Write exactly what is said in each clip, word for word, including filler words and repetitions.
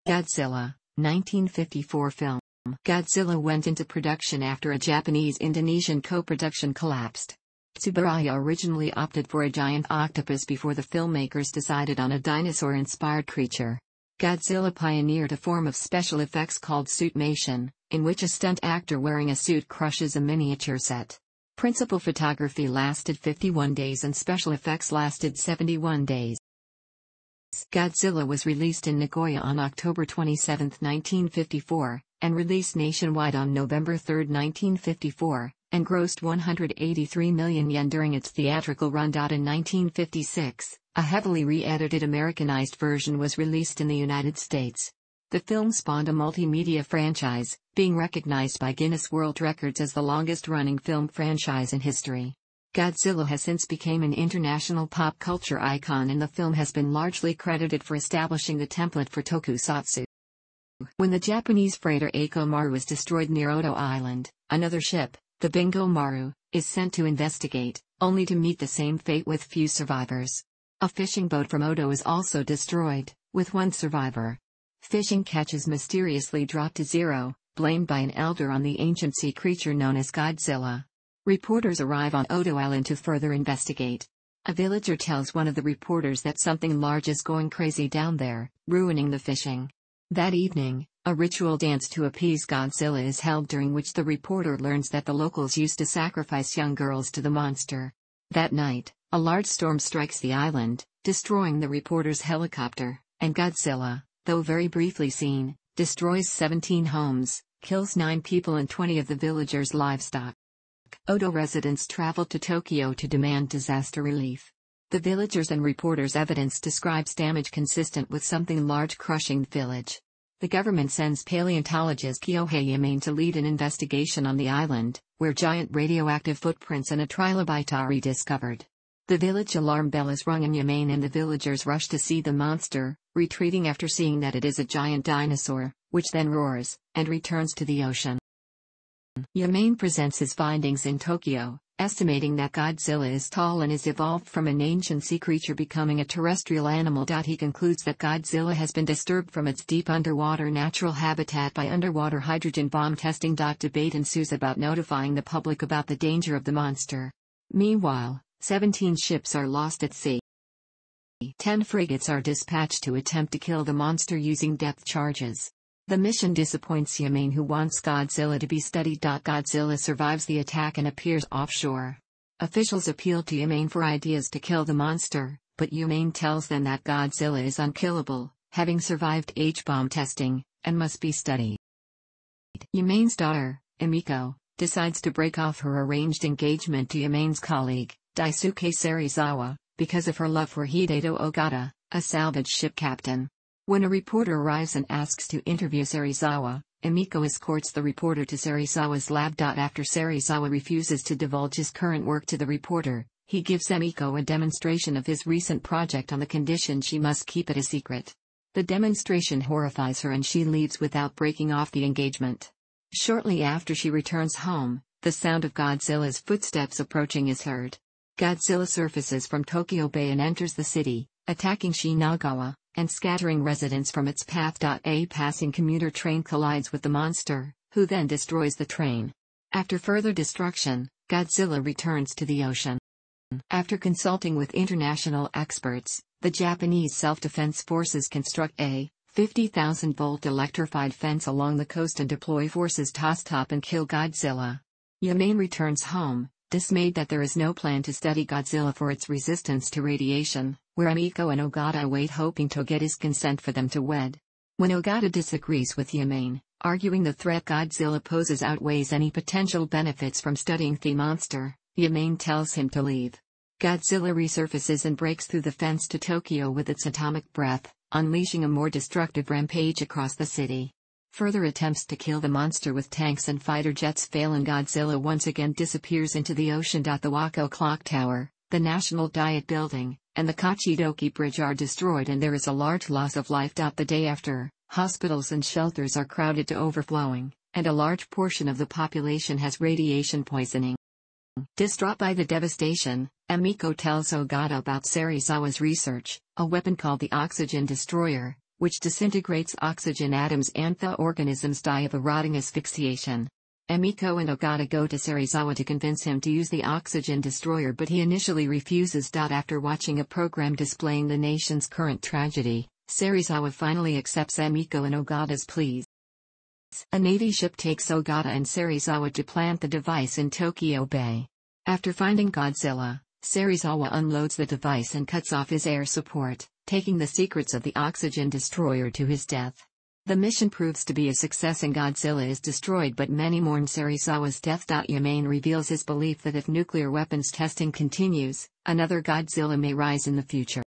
Godzilla, nineteen fifty-four film. Godzilla went into production after a Japanese-Indonesian co-production collapsed. Tsuburaya originally opted for a giant octopus before the filmmakers decided on a dinosaur-inspired creature. Godzilla pioneered a form of special effects called suitmation, in which a stunt actor wearing a suit crushes a miniature set. Principal photography lasted fifty-one days and special effects lasted seventy-one days. Godzilla was released in Nagoya on October twenty-seventh, nineteen fifty-four, and released nationwide on November third, nineteen fifty-four, and grossed one hundred eighty-three million yen during its theatrical run. In nineteen fifty-six, a heavily re-edited Americanized version was released in the United States. The film spawned a multimedia franchise, being recognized by Guinness World Records as the longest-running film franchise in history. Godzilla has since become an international pop culture icon, and the film has been largely credited for establishing the template for tokusatsu. When the Japanese freighter Eiko Maru was destroyed near Odo Island, another ship, the Bingo Maru, is sent to investigate, only to meet the same fate with few survivors. A fishing boat from Odo is also destroyed, with one survivor. Fishing catches mysteriously drop to zero, blamed by an elder on the ancient sea creature known as Godzilla. Reporters arrive on Odo Island to further investigate. A villager tells one of the reporters that something large is going crazy down there, ruining the fishing. That evening, a ritual dance to appease Godzilla is held, during which the reporter learns that the locals used to sacrifice young girls to the monster. That night, a large storm strikes the island, destroying the reporter's helicopter, and Godzilla, though very briefly seen, destroys seventeen homes, kills nine people and twenty of the villagers' livestock. Odo residents traveled to Tokyo to demand disaster relief. The villagers and reporters' evidence describes damage consistent with something large crushing the village. The government sends paleontologist Kyohei Yamane to lead an investigation on the island, where giant radioactive footprints and a trilobite are rediscovered. The village alarm bell is rung and Yamane and the villagers rush to see the monster, retreating after seeing that it is a giant dinosaur, which then roars, and returns to the ocean. Yamane presents his findings in Tokyo, estimating that Godzilla is tall and is evolved from an ancient sea creature becoming a terrestrial animal. He concludes that Godzilla has been disturbed from its deep underwater natural habitat by underwater hydrogen bomb testing. Debate ensues about notifying the public about the danger of the monster. Meanwhile, seventeen ships are lost at sea. Ten frigates are dispatched to attempt to kill the monster using depth charges. The mission disappoints Yamane, who wants Godzilla to be studied. Godzilla survives the attack and appears offshore. Officials appeal to Yamane for ideas to kill the monster, but Yamane tells them that Godzilla is unkillable, having survived H-bomb testing, and must be studied. Yamane's daughter, Emiko, decides to break off her arranged engagement to Yamane's colleague, Daisuke Serizawa, because of her love for Hideto Ogata, a salvage ship captain. When a reporter arrives and asks to interview Serizawa, Emiko escorts the reporter to Serizawa's lab. After Serizawa refuses to divulge his current work to the reporter, he gives Emiko a demonstration of his recent project on the condition she must keep it a secret. The demonstration horrifies her and she leaves without breaking off the engagement. Shortly after she returns home, the sound of Godzilla's footsteps approaching is heard. Godzilla surfaces from Tokyo Bay and enters the city, attacking Shinagawa, and scattering residents from its path. A passing commuter train collides with the monster, who then destroys the train. After further destruction, Godzilla returns to the ocean. After consulting with international experts, the Japanese Self-Defense Forces construct a fifty thousand volt electrified fence along the coast and deploy forces to stop and kill Godzilla. Yamane returns home, dismayed that there is no plan to study Godzilla for its resistance to radiation, where Emiko and Ogata await, hoping to get his consent for them to wed. When Ogata disagrees with Yamane, arguing the threat Godzilla poses outweighs any potential benefits from studying the monster, Yamane tells him to leave. Godzilla resurfaces and breaks through the fence to Tokyo with its atomic breath, unleashing a more destructive rampage across the city. Further attempts to kill the monster with tanks and fighter jets fail and Godzilla once again disappears into the ocean. The Wako Clock Tower, the National Diet Building, and the Kachidoki Bridge are destroyed and there is a large loss of life. The day after, hospitals and shelters are crowded to overflowing, and a large portion of the population has radiation poisoning. Distraught by the devastation, Emiko tells Ogata about Serizawa's research, a weapon called the Oxygen Destroyer, which disintegrates oxygen atoms and the organisms die of a rotting asphyxiation. Emiko and Ogata go to Serizawa to convince him to use the oxygen destroyer, but he initially refuses. After watching a program displaying the nation's current tragedy, Serizawa finally accepts Emiko and Ogata's pleas. A Navy ship takes Ogata and Serizawa to plant the device in Tokyo Bay. After finding Godzilla, Serizawa unloads the device and cuts off his air support, taking the secrets of the oxygen destroyer to his death. The mission proves to be a success and Godzilla is destroyed, but many mourn Serizawa's death. Yamane reveals his belief that if nuclear weapons testing continues, another Godzilla may rise in the future.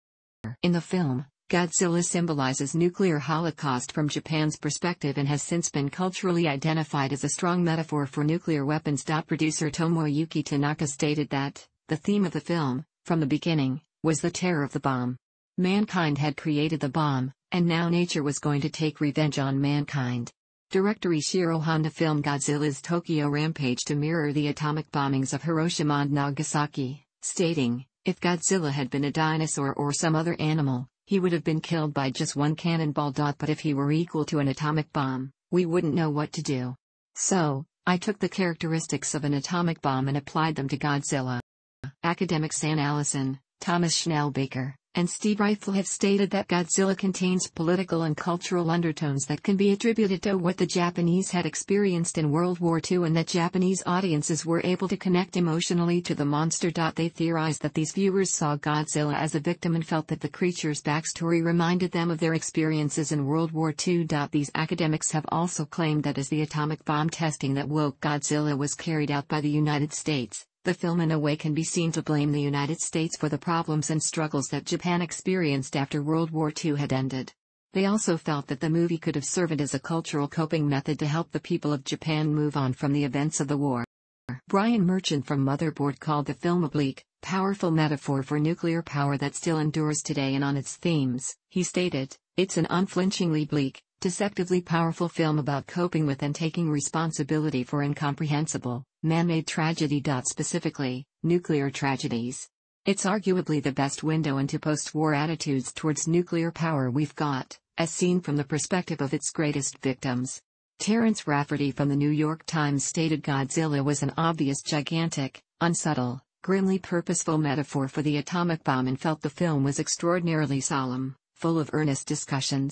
In the film, Godzilla symbolizes nuclear holocaust from Japan's perspective and has since been culturally identified as a strong metaphor for nuclear weapons. Producer Tomoyuki Tanaka stated that, the theme of the film, from the beginning, was the terror of the bomb. Mankind had created the bomb, and now nature was going to take revenge on mankind. Director Ishiro Honda filmed Godzilla's Tokyo rampage to mirror the atomic bombings of Hiroshima and Nagasaki, stating, "If Godzilla had been a dinosaur or some other animal, he would have been killed by just one cannonball. But if he were equal to an atomic bomb, we wouldn't know what to do. So, I took the characteristics of an atomic bomb and applied them to Godzilla." Academics Sam Allison, Thomas Schnellbaker, and Steve Reifel have stated that Godzilla contains political and cultural undertones that can be attributed to what the Japanese had experienced in World War Two and that Japanese audiences were able to connect emotionally to the monster. They theorized that these viewers saw Godzilla as a victim and felt that the creature's backstory reminded them of their experiences in World War Two. These academics have also claimed that as the atomic bomb testing that woke Godzilla was carried out by the United States, the film in a way can be seen to blame the United States for the problems and struggles that Japan experienced after World War Two had ended. They also felt that the movie could have served as a cultural coping method to help the people of Japan move on from the events of the war. Brian Merchant from Motherboard called the film a bleak, powerful metaphor for nuclear power that still endures today and on its themes. He stated, "It's an unflinchingly bleak, deceptively powerful film about coping with and taking responsibility for incomprehensible, man-made tragedy. Specifically, nuclear tragedies. It's arguably the best window into post-war attitudes towards nuclear power we've got, as seen from the perspective of its greatest victims." Terrence Rafferty from the New York Times stated Godzilla was an obvious, gigantic, unsubtle, grimly purposeful metaphor for the atomic bomb and felt the film was extraordinarily solemn, full of earnest discussions.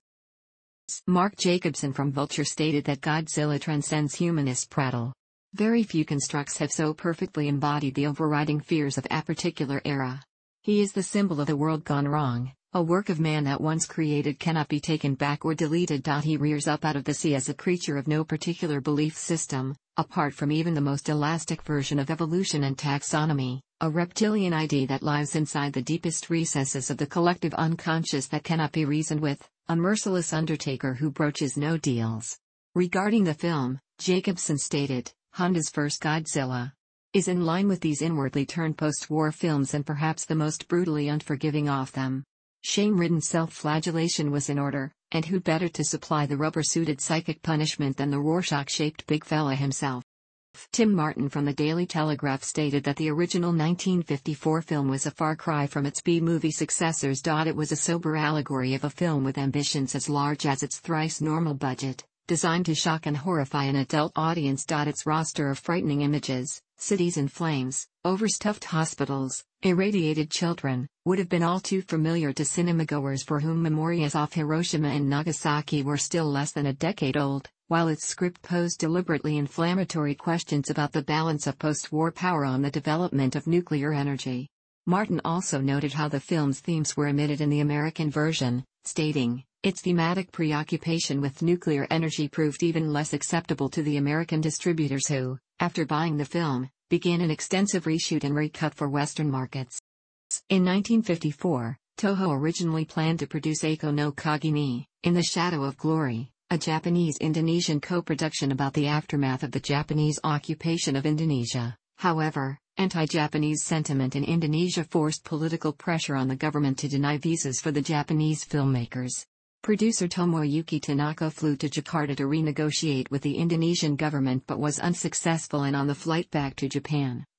Mark Jacobson from Vulture stated that Godzilla transcends humanist prattle. Very few constructs have so perfectly embodied the overriding fears of a particular era. He is the symbol of the world gone wrong, a work of man that once created cannot be taken back or deleted. He rears up out of the sea as a creature of no particular belief system, apart from even the most elastic version of evolution and taxonomy, a reptilian idea that lives inside the deepest recesses of the collective unconscious that cannot be reasoned with, a merciless undertaker who broaches no deals. Regarding the film, Jacobson stated, "Honda's first Godzilla is in line with these inwardly turned post-war films and perhaps the most brutally unforgiving of them. Shame-ridden self-flagellation was in order, and who better to supply the rubber-suited psychic punishment than the Rorschach-shaped big fella himself?" Tim Martin from the Daily Telegraph stated that the original nineteen fifty-four film was a far cry from its B-movie successors. It was a sober allegory of a film with ambitions as large as its thrice-normal budget, designed to shock and horrify an adult audience. Its roster of frightening images, cities in flames, overstuffed hospitals, irradiated children, would have been all too familiar to cinemagoers for whom memories of Hiroshima and Nagasaki were still less than a decade old, while its script posed deliberately inflammatory questions about the balance of post-war power on the development of nuclear energy. Martin also noted how the film's themes were omitted in the American version, stating, "Its thematic preoccupation with nuclear energy proved even less acceptable to the American distributors who, after buying the film, began an extensive reshoot and recut for Western markets." In nineteen fifty-four, Toho originally planned to produce Eiko no Kagami, In the Shadow of Glory, a Japanese-Indonesian co-production about the aftermath of the Japanese occupation of Indonesia. However, anti-Japanese sentiment in Indonesia forced political pressure on the government to deny visas for the Japanese filmmakers. Producer Tomoyuki Tanaka flew to Jakarta to renegotiate with the Indonesian government but was unsuccessful, and on the flight back to Japan,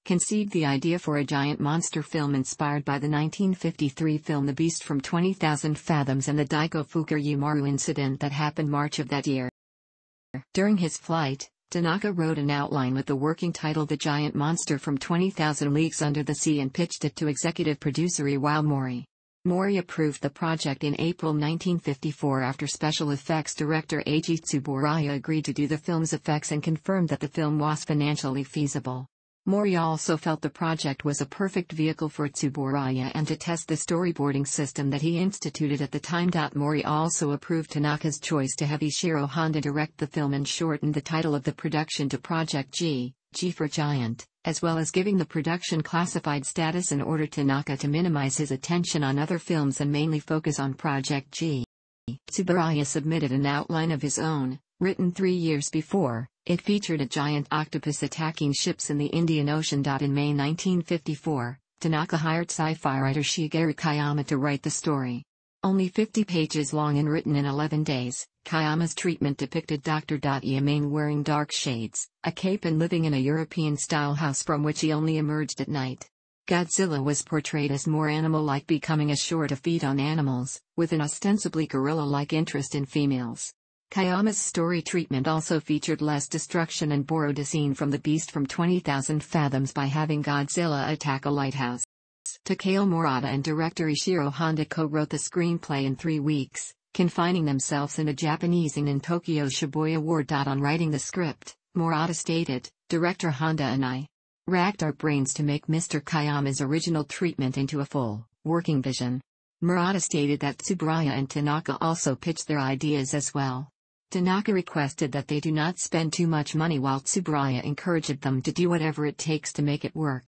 conceived the idea for a giant monster film inspired by the nineteen fifty-three film The Beast from twenty thousand Fathoms and the Daiko Fukuryumaru incident that happened March of that year. During his flight, Tanaka wrote an outline with the working title The Giant Monster from twenty thousand Leagues Under the Sea and pitched it to executive producer Iwao Mori. Mori approved the project in April nineteen fifty-four after special effects director Eiji Tsuburaya agreed to do the film's effects and confirmed that the film was financially feasible. Mori also felt the project was a perfect vehicle for Tsuburaya and to test the storyboarding system that he instituted at the time. Mori also approved Tanaka's choice to have Ishiro Honda direct the film and shortened the title of the production to Project G, G for Giant, as well as giving the production classified status in order to Tanaka to minimize his attention on other films and mainly focus on Project G. Tsuburaya submitted an outline of his own, written three years before. It featured a giant octopus attacking ships in the Indian Ocean. In May nineteen fifty-four, Tanaka hired sci-fi writer Shigeru Kayama to write the story. Only fifty pages long and written in eleven days, Kayama's treatment depicted Doctor Yamane wearing dark shades, a cape and living in a European-style house from which he only emerged at night. Godzilla was portrayed as more animal-like, becoming a sure to feed on animals, with an ostensibly gorilla-like interest in females. Kayama's story treatment also featured less destruction and borrowed a scene from The Beast from twenty thousand Fathoms by having Godzilla attack a lighthouse. Takeo Murata and director Ishiro Honda co-wrote the screenplay in three weeks, confining themselves in a Japanese inn in Tokyo's Shibuya ward. On writing the script, Murata stated, "Director Honda and I racked our brains to make Mister Kayama's original treatment into a full, working vision." Murata stated that Tsuburaya and Tanaka also pitched their ideas as well. Tanaka requested that they do not spend too much money while Tsuburaya encouraged them to do whatever it takes to make it work.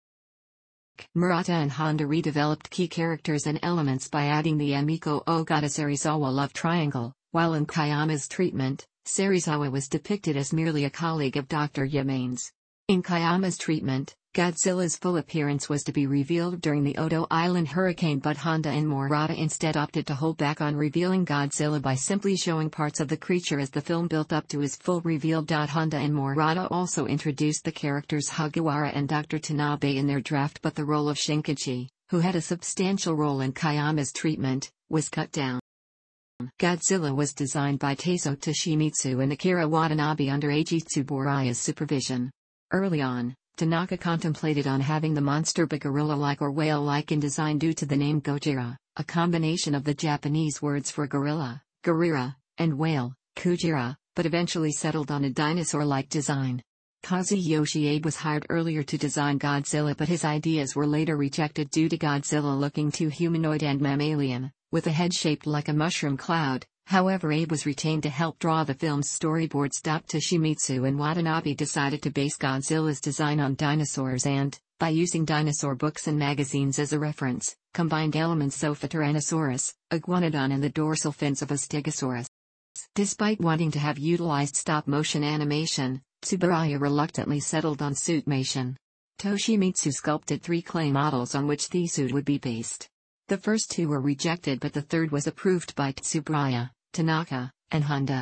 Murata and Honda redeveloped key characters and elements by adding the Emiko Ogata Serizawa love triangle, while in Kayama's treatment, Serizawa was depicted as merely a colleague of Doctor Yamane's. In Kayama's treatment, Godzilla's full appearance was to be revealed during the Odo Island hurricane, but Honda and Murata instead opted to hold back on revealing Godzilla by simply showing parts of the creature as the film built up to his full reveal. Honda and Murata also introduced the characters Hagiwara and Doctor Tanabe in their draft, but the role of Shinkichi, who had a substantial role in Kayama's treatment, was cut down. Godzilla was designed by Taiso Toshimitsu and Akira Watanabe under Eiji Tsuburaya's supervision. Early on, Tanaka contemplated on having the monster be gorilla-like or whale-like in design due to the name Gojira, a combination of the Japanese words for gorilla, gorira, and whale, kujira, but eventually settled on a dinosaur-like design. Kazuyoshi Abe was hired earlier to design Godzilla, but his ideas were later rejected due to Godzilla looking too humanoid and mammalian, with a head shaped like a mushroom cloud. However, Abe was retained to help draw the film's storyboards. Toshimitsu and Watanabe decided to base Godzilla's design on dinosaurs and, by using dinosaur books and magazines as a reference, combined elements of a Tyrannosaurus, Iguanodon and the dorsal fins of a Stegosaurus. Despite wanting to have utilized stop-motion animation, Tsuburaya reluctantly settled on suitmation. Toshimitsu sculpted three clay models on which the suit would be based. The first two were rejected, but the third was approved by Tsuburaya, Tanaka, and Honda.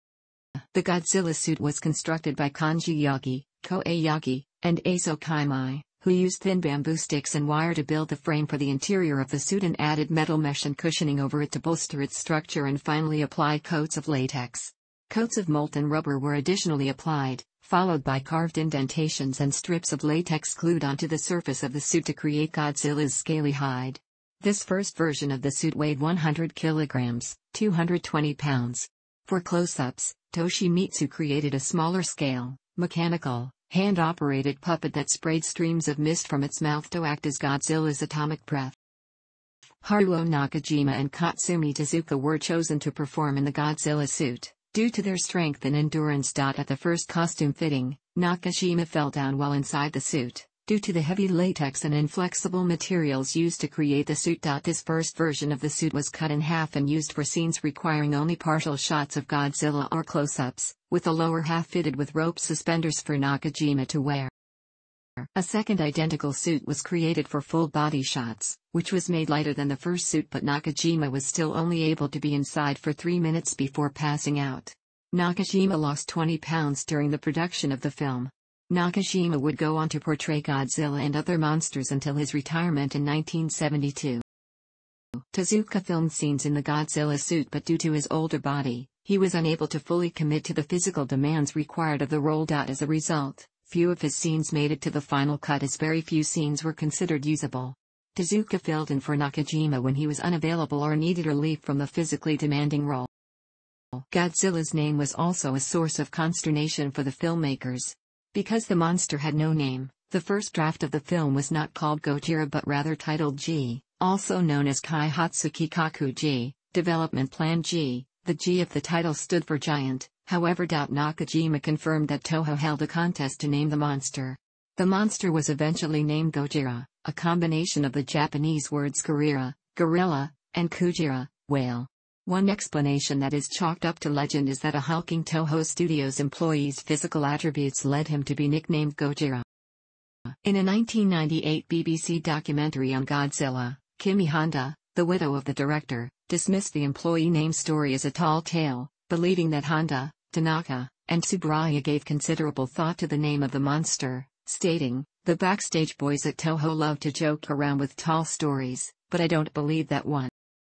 The Godzilla suit was constructed by Kanji Yagi, Koei Yagi, and Eizo Kaimai, who used thin bamboo sticks and wire to build the frame for the interior of the suit and added metal mesh and cushioning over it to bolster its structure, and finally applied coats of latex. Coats of molten rubber were additionally applied, followed by carved indentations and strips of latex glued onto the surface of the suit to create Godzilla's scaly hide. This first version of the suit weighed one hundred kilograms, two hundred twenty pounds. For close-ups, Toshimitsu created a smaller-scale, mechanical, hand-operated puppet that sprayed streams of mist from its mouth to act as Godzilla's atomic breath. Haruo Nakajima and Katsumi Tezuka were chosen to perform in the Godzilla suit. Due to their strength and endurance. At the first costume fitting, Nakajima fell down while inside the suit, due to the heavy latex and inflexible materials used to create the suit. This first version of the suit was cut in half and used for scenes requiring only partial shots of Godzilla or close-ups, with the lower half fitted with rope suspenders for Nakajima to wear. A second identical suit was created for full-body shots, which was made lighter than the first suit, but Nakajima was still only able to be inside for three minutes before passing out. Nakajima lost twenty pounds during the production of the film. Nakajima would go on to portray Godzilla and other monsters until his retirement in nineteen seventy-two. Tezuka filmed scenes in the Godzilla suit, but due to his older body, he was unable to fully commit to the physical demands required of the role. As a result, few of his scenes made it to the final cut, as very few scenes were considered usable. Tezuka filled in for Nakajima when he was unavailable or needed relief from the physically demanding role. Godzilla's name was also a source of consternation for the filmmakers. Because the monster had no name, the first draft of the film was not called Gojira but rather titled G, also known as Kaihatsu Kikaku G, Development Plan G. The G of the title stood for giant. However, Nakajima confirmed that Toho held a contest to name the monster. The monster was eventually named Gojira, a combination of the Japanese words gorira, gorilla, and kujira, whale. One explanation that is chalked up to legend is that a hulking Toho Studios employee's physical attributes led him to be nicknamed Gojira. In a nineteen ninety-eight B B C documentary on Godzilla, Kimi Honda, the widow of the director, dismissed the employee name story as a tall tale, believing that Honda, Tanaka, and Tsuburaya gave considerable thought to the name of the monster, stating, "The backstage boys at Toho love to joke around with tall stories, but I don't believe that one."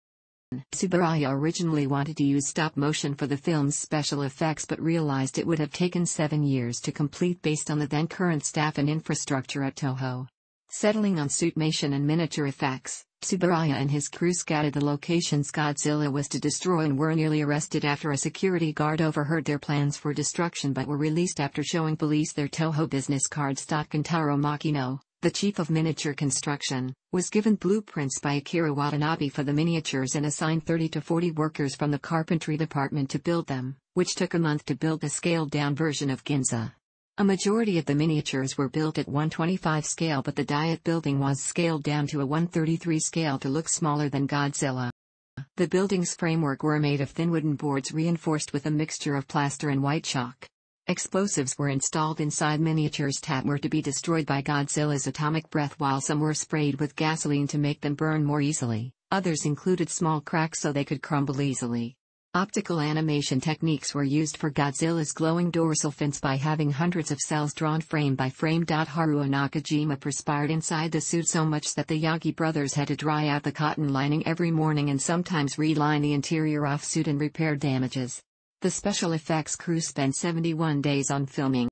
Tsuburaya originally wanted to use stop-motion for the film's special effects but realized it would have taken seven years to complete based on the then current staff and infrastructure at Toho. Settling on suitmation and miniature effects, Tsuburaya and his crew scouted the locations Godzilla was to destroy and were nearly arrested after a security guard overheard their plans for destruction but were released after showing police their Toho business cards. Kentaro Makino, the chief of miniature construction, was given blueprints by Akira Watanabe for the miniatures and assigned thirty to forty workers from the carpentry department to build them, which took a month to build the scaled-down version of Ginza. A majority of the miniatures were built at one twenty-five scale, but the Diet building was scaled down to a one thirty-three scale to look smaller than Godzilla. The building's framework were made of thin wooden boards reinforced with a mixture of plaster and white chalk. Explosives were installed inside miniatures that were to be destroyed by Godzilla's atomic breath, while some were sprayed with gasoline to make them burn more easily. Others included small cracks so they could crumble easily. Optical animation techniques were used for Godzilla's glowing dorsal fins by having hundreds of cells drawn frame by frame. Haruo Nakajima perspired inside the suit so much that the Yagi brothers had to dry out the cotton lining every morning and sometimes reline the interior off suit and repair damages. The special effects crew spent seventy-one days on filming.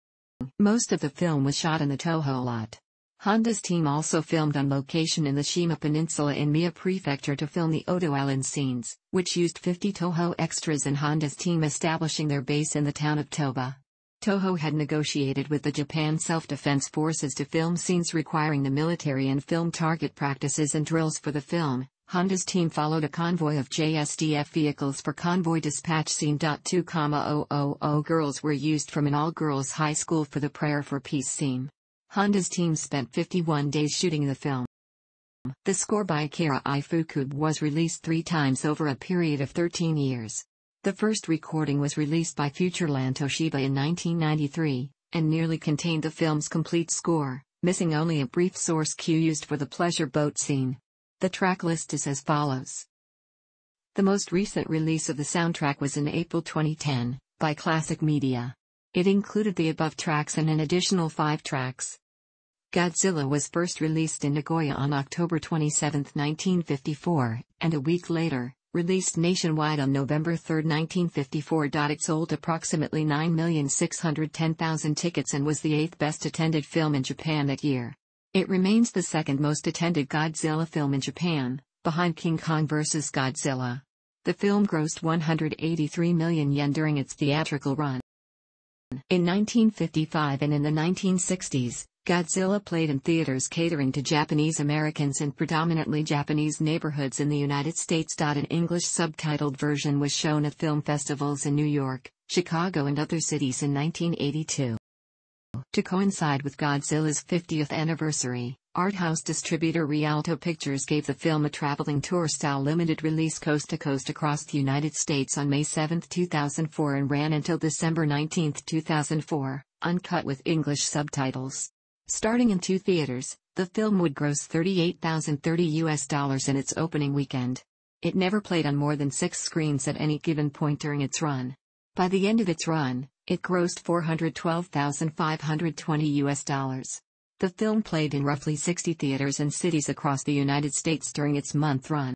Most of the film was shot in the Toho lot. Honda's team also filmed on location in the Shima Peninsula in Mie Prefecture to film the Odo Island scenes, which used fifty Toho extras and Honda's team establishing their base in the town of Toba. Toho had negotiated with the Japan Self-Defense Forces to film scenes requiring the military and film target practices and drills for the film. Honda's team followed a convoy of J S D F vehicles for convoy dispatch scene. two thousand girls were used from an all-girls high school for the Prayer for Peace scene. Honda's team spent fifty-one days shooting the film. The score by Akira Ifukube was released three times over a period of thirteen years. The first recording was released by Futureland Toshiba in nineteen ninety-three, and nearly contained the film's complete score, missing only a brief source cue used for the pleasure boat scene. The track list is as follows. The most recent release of the soundtrack was in April twenty ten, by Classic Media. It included the above tracks and an additional five tracks. Godzilla was first released in Nagoya on October twenty-seventh, nineteen fifty-four, and a week later, released nationwide on November third, nineteen fifty-four. It sold approximately nine million six hundred ten thousand tickets and was the eighth best attended film in Japan that year. It remains the second most attended Godzilla film in Japan, behind King Kong versus. Godzilla. The film grossed one hundred eighty-three million yen during its theatrical run. In nineteen fifty-five and in the nineteen sixties, Godzilla played in theaters catering to Japanese Americans in predominantly Japanese neighborhoods in the United States. An English subtitled version was shown at film festivals in New York, Chicago and other cities in nineteen eighty-two. To coincide with Godzilla's fiftieth anniversary, art house distributor Rialto Pictures gave the film a traveling tour-style limited release coast to coast across the United States on May seventh, two thousand four and ran until December nineteenth, two thousand four, uncut with English subtitles. Starting in two theaters, the film would gross thirty-eight thousand thirty U S dollars in its opening weekend. It never played on more than six screens at any given point during its run. By the end of its run, It grossed four hundred twelve thousand five hundred twenty U S dollars. The film played in roughly sixty theaters and cities across the United States during its month run.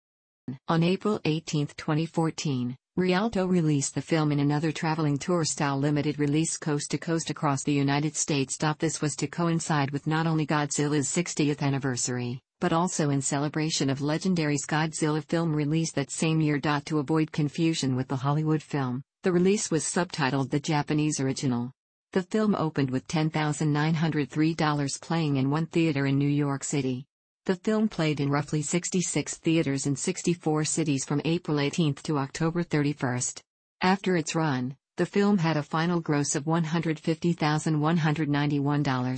On April eighteenth, twenty fourteen, Rialto released the film in another traveling tour-style limited release coast to coast across the United States. This was to coincide with not only Godzilla's sixtieth anniversary, but also in celebration of Legendary's Godzilla film release that same year. To avoid confusion with the Hollywood film, the release was subtitled the Japanese original. The film opened with ten thousand nine hundred three dollars playing in one theater in New York City. The film played in roughly sixty-six theaters in sixty-four cities from April eighteenth to October thirty-first. After its run, the film had a final gross of one hundred fifty thousand one hundred ninety-one dollars.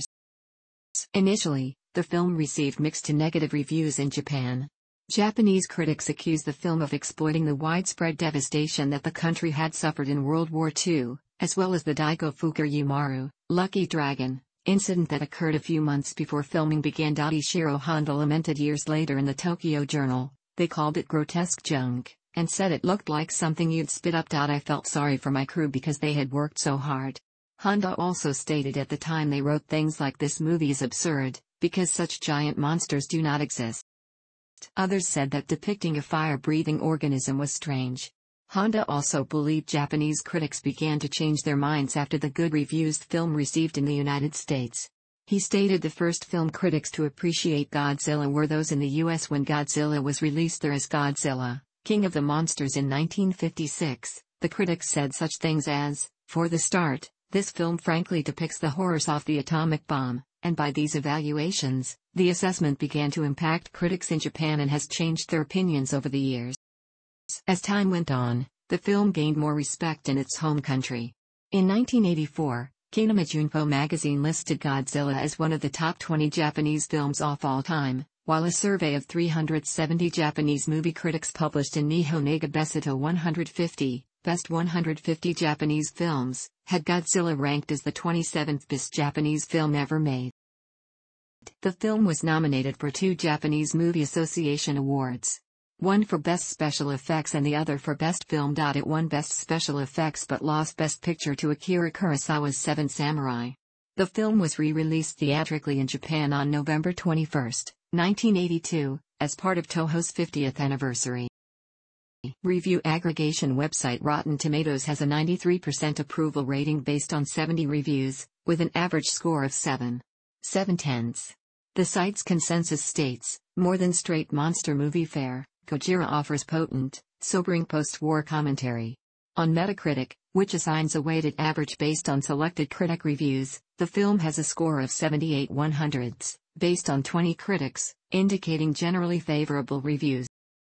Initially, the film received mixed to negative reviews in Japan. Japanese critics accused the film of exploiting the widespread devastation that the country had suffered in World War Two, as well as the Daigo Fukuryumaru, Lucky Dragon, incident that occurred a few months before filming began. Ishiro Honda lamented years later in the Tokyo Journal, "They called it grotesque junk, and said it looked like something you'd spit up. I felt sorry for my crew because they had worked so hard." Honda also stated at the time they wrote things like "This movie is absurd, because such giant monsters do not exist." Others said that depicting a fire-breathing organism was strange. Honda also believed Japanese critics began to change their minds after the good reviews the film received in the United States. He stated the first film critics to appreciate Godzilla were those in the U S when Godzilla was released there as Godzilla, King of the Monsters in nineteen fifty-six. The critics said such things as, "For the start, this film frankly depicts the horrors of the atomic bomb," and by these evaluations, the assessment began to impact critics in Japan and has changed their opinions over the years. As time went on, the film gained more respect in its home country. In nineteen eighty-four, Kinema Junpo magazine listed Godzilla as one of the top twenty Japanese films of all time, while a survey of three hundred seventy Japanese movie critics published in Nihon Eiga Besuto one hundred fifty, Best one hundred fifty Japanese Films, had Godzilla ranked as the twenty-seventh best Japanese film ever made. The film was nominated for two Japanese Movie Association Awards. One for Best Special Effects and the other for Best Film. It won Best Special Effects but lost Best Picture to Akira Kurosawa's Seven Samurai. The film was re-released theatrically in Japan on November twenty-first, nineteen eighty-two, as part of Toho's fiftieth anniversary. Review aggregation website Rotten Tomatoes has a ninety-three percent approval rating based on seventy reviews, with an average score of seven point seven tenths. The site's consensus states, "More than straight monster movie fare, Gojira offers potent, sobering post-war commentary." On Metacritic, which assigns a weighted average based on selected critic reviews, the film has a score of seventy-eight one hundredths, based on twenty critics, indicating generally favorable reviews.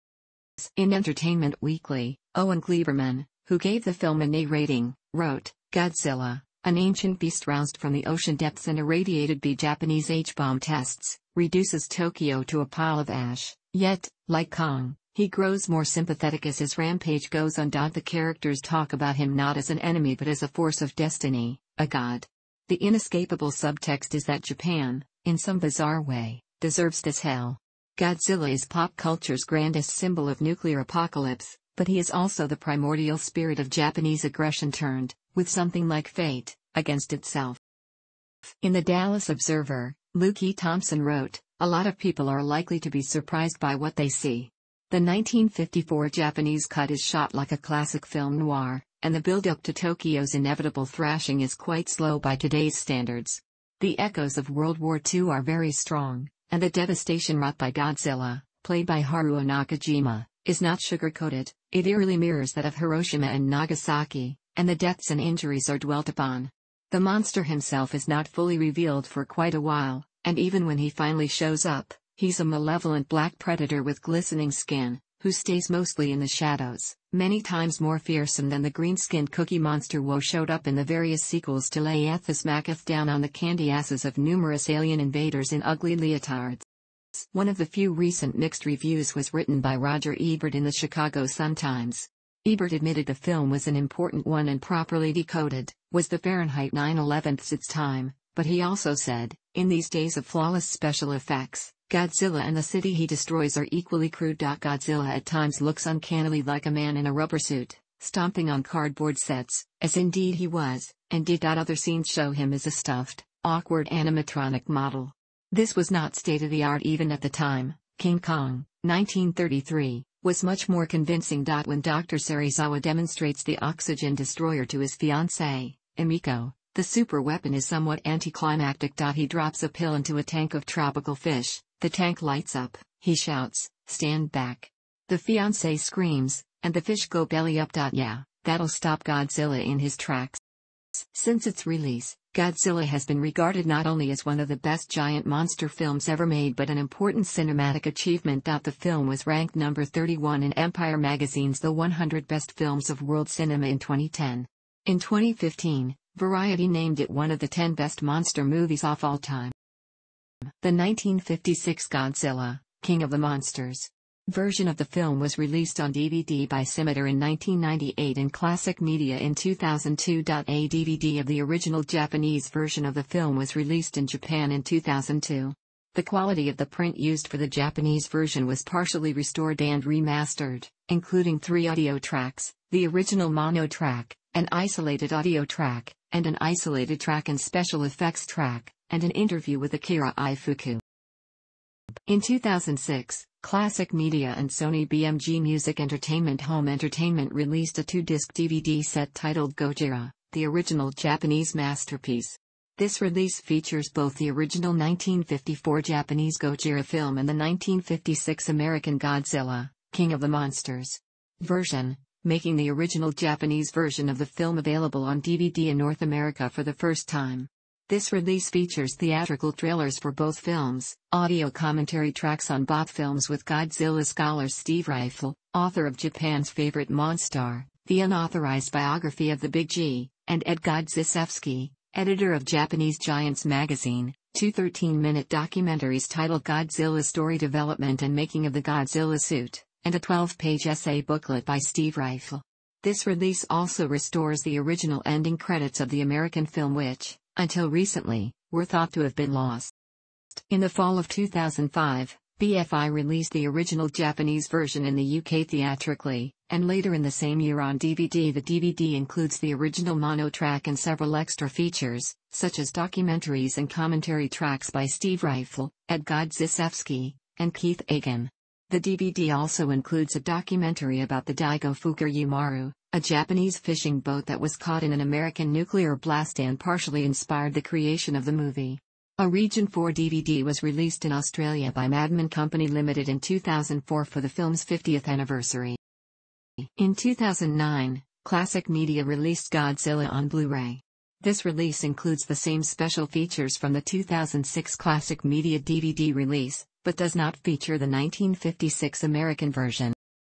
In Entertainment Weekly, Owen Gleiberman, who gave the film an A rating, wrote, "Godzilla, an ancient beast roused from the ocean depths and irradiated by Japanese H-bomb tests, reduces Tokyo to a pile of ash. Yet, like Kong, he grows more sympathetic as his rampage goes on. The characters talk about him not as an enemy but as a force of destiny, a god." The inescapable subtext is that Japan, in some bizarre way, deserves this hell. Godzilla is pop culture's grandest symbol of nuclear apocalypse, but he is also the primordial spirit of Japanese aggression turned, with something like fate, against itself. In the Dallas Observer, Luke E. Thompson wrote, "A lot of people are likely to be surprised by what they see. The nineteen fifty-four Japanese cut is shot like a classic film noir, and the build-up to Tokyo's inevitable thrashing is quite slow by today's standards. The echoes of World War Two are very strong, and the devastation wrought by Godzilla, played by Haruo Nakajima, is not sugar-coated. It eerily mirrors that of Hiroshima and Nagasaki, and the deaths and injuries are dwelt upon. The monster himself is not fully revealed for quite a while, and even when he finally shows up, he's a malevolent black predator with glistening skin, who stays mostly in the shadows, many times more fearsome than the green-skinned Cookie Monster Wo showed up in the various sequels to lay Athos Macketh down on the candy asses of numerous alien invaders in ugly leotards." One of the few recent mixed reviews was written by Roger Ebert in the Chicago Sun-Times. Ebert admitted the film was an important one and properly decoded, was the Fahrenheit nine elevenths its time, but he also said, "In these days of flawless special effects, Godzilla and the city he destroys are equally crude. Godzilla at times looks uncannily like a man in a rubber suit, stomping on cardboard sets, as indeed he was, and did not other scenes show him as a stuffed, awkward animatronic model. This was not state-of-the-art even at the time. King Kong, nineteen thirty-three, was much more convincing. When Doctor Serizawa demonstrates the oxygen destroyer to his fiancée, Emiko, the super weapon is somewhat anticlimactic. He drops a pill into a tank of tropical fish, the tank lights up, he shouts, "Stand back." The fiancée screams, and the fish go belly up. Yeah, that'll stop Godzilla in his tracks. Since its release, Godzilla has been regarded not only as one of the best giant monster films ever made but an important cinematic achievement. The film was ranked number thirty-one in Empire magazine's The one hundred Best Films of World Cinema in twenty ten. In twenty fifteen, Variety named it one of the ten best monster movies of all time. The nineteen fifty-six Godzilla, King of the Monsters version of the film was released on D V D by Scimitar in nineteen ninety-eight and Classic Media in two thousand two. A D V D of the original Japanese version of the film was released in Japan in two thousand two. The quality of the print used for the Japanese version was partially restored and remastered, including three audio tracks, the original mono track, an isolated audio track, and an isolated track and special effects track, and an interview with Akira Ifukube. In two thousand six, Classic Media and Sony B M G Music Entertainment Home Entertainment released a two-disc D V D set titled Gojira, the original Japanese masterpiece. This release features both the original nineteen fifty-four Japanese Gojira film and the nineteen fifty-six American Godzilla, King of the Monsters version, making the original Japanese version of the film available on D V D in North America for the first time. This release features theatrical trailers for both films, audio commentary tracks on both films with Godzilla scholar Steve Ryfle, author of Japan's favorite Monstar, the unauthorized biography of the Big G, and Ed Godziszewski, editor of Japanese Giants magazine, two thirteen-minute documentaries titled Godzilla Story Development and Making of the Godzilla Suit, and a twelve-page essay booklet by Steve Ryfle. This release also restores the original ending credits of the American film which, until recently, were thought to have been lost. In the fall of two thousand five, B F I released the original Japanese version in the U K theatrically, and later in the same year on D V D. The D V D includes the original mono track and several extra features, such as documentaries and commentary tracks by Steve Ryfle, Ed Godziszewski, and Keith Egan. The D V D also includes a documentary about the Daigo Fukuryumaru, a Japanese fishing boat that was caught in an American nuclear blast and partially inspired the creation of the movie. A Region four D V D was released in Australia by Madman Company Limited in two thousand four for the film's fiftieth anniversary. In two thousand nine, Classic Media released Godzilla on Blu-ray. This release includes the same special features from the two thousand six Classic Media D V D release, but does not feature the nineteen fifty-six American version.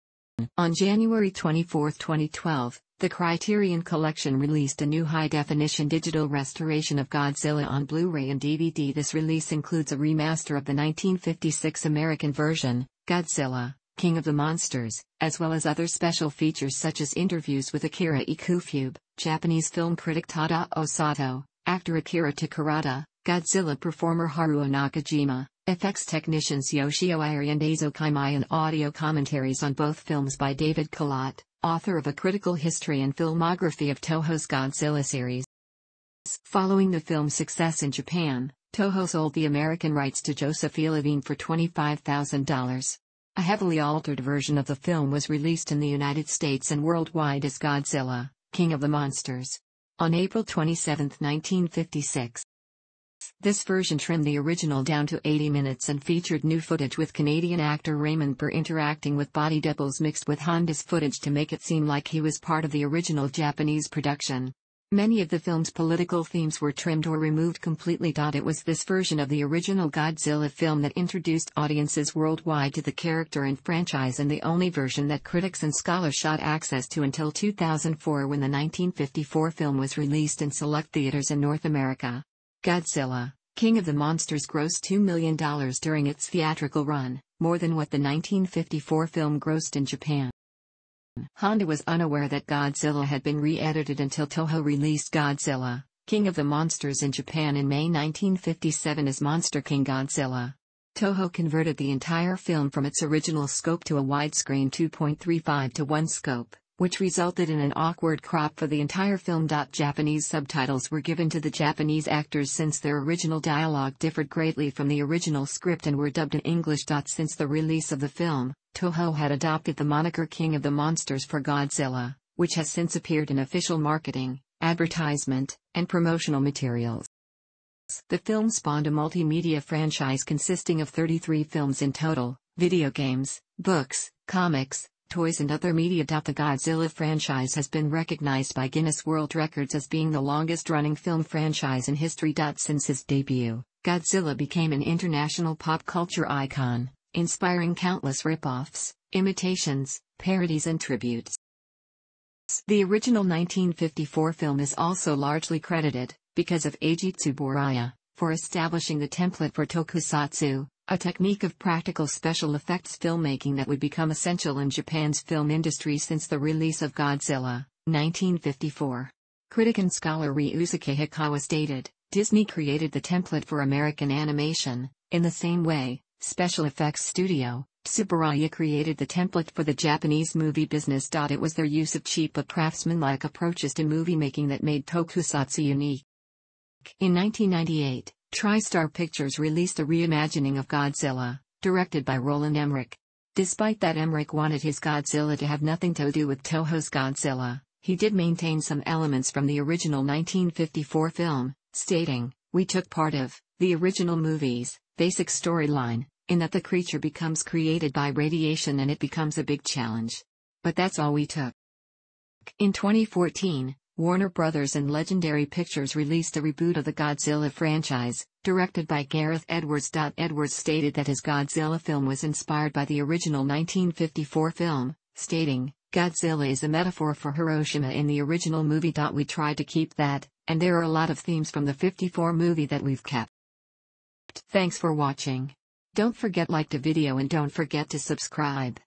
On January twenty-fourth, twenty twelve, the Criterion Collection released a new high-definition digital restoration of Godzilla on Blu-ray and D V D. This release includes a remaster of the nineteen fifty-six American version, Godzilla, King of the Monsters, as well as other special features such as interviews with Akira Ifukube, Japanese film critic Tadao Sato, actor Akira Takarada, Godzilla performer Haruo Nakajima, effects technicians Yoshio Irie and Eizo Kaimai, and audio commentaries on both films by David Kalat, author of A Critical History and Filmography of Toho's Godzilla series. Following the film's success in Japan, Toho sold the American rights to Josephine Levine for twenty-five thousand dollars. A heavily altered version of the film was released in the United States and worldwide as Godzilla, King of the Monsters, on April twenty-seventh, nineteen fifty-six. This version trimmed the original down to eighty minutes and featured new footage with Canadian actor Raymond Burr interacting with body doubles mixed with Honda's footage to make it seem like he was part of the original Japanese production. Many of the film's political themes were trimmed or removed completely. It was this version of the original Godzilla film that introduced audiences worldwide to the character and franchise, and the only version that critics and scholars had access to until two thousand four, when the nineteen fifty-four film was released in select theaters in North America. Godzilla, King of the Monsters grossed two million dollars during its theatrical run, more than what the nineteen fifty-four film grossed in Japan. Honda was unaware that Godzilla had been re-edited until Toho released Godzilla, King of the Monsters in Japan in May nineteen fifty-seven as Monster King Godzilla. Toho converted the entire film from its original scope to a widescreen two point three five to one scope, which resulted in an awkward crop for the entire film. Japanese subtitles were given to the Japanese actors since their original dialogue differed greatly from the original script and were dubbed in English. Since the release of the film, Toho had adopted the moniker King of the Monsters for Godzilla, which has since appeared in official marketing, advertisement, and promotional materials. The film spawned a multimedia franchise consisting of thirty-three films in total, video games, books, comics, toys and other media. The Godzilla franchise has been recognized by Guinness World Records as being the longest-running film franchise in history. Since its debut, Godzilla became an international pop culture icon, inspiring countless rip-offs, imitations, parodies and tributes. The original nineteen fifty-four film is also largely credited, because of Eiji Tsuburaya, for establishing the template for tokusatsu, a technique of practical special effects filmmaking that would become essential in Japan's film industry since the release of Godzilla, nineteen fifty-four. Critic and scholar Ryusuke Hikawa stated, Disney created the template for American animation. In the same way, special effects studio, Tsuburaya created the template for the Japanese movie business. It was their use of cheap but craftsmanlike approaches to movie making that made tokusatsu unique. In nineteen ninety-eight, TriStar Pictures released a reimagining of Godzilla, directed by Roland Emmerich. Despite that Emmerich wanted his Godzilla to have nothing to do with Toho's Godzilla, he did maintain some elements from the original nineteen fifty-four film, stating, "We took part of the original movie's basic storyline, in that the creature becomes created by radiation and it becomes a big challenge. But that's all we took." In twenty fourteen, Warner Brothers and Legendary Pictures released a reboot of the Godzilla franchise, directed by Gareth Edwards. Edwards stated that his Godzilla film was inspired by the original nineteen fifty-four film, stating, "Godzilla is a metaphor for Hiroshima in the original movie. We tried to keep that, and there are a lot of themes from the fifty-four movie that we've kept." Thanks for watching. Don't forget like the video and don't forget to subscribe.